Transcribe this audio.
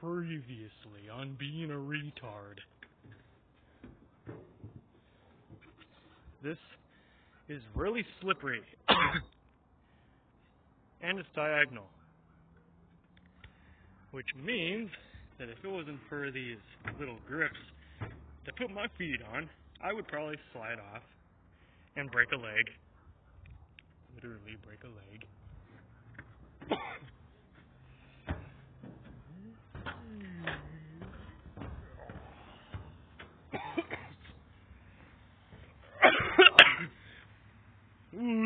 Previously on Being a Retard. This is really slippery. And it's diagonal. Which means that if it wasn't for these little grips to put my feet on, I would probably slide off and break a leg. Literally break a leg.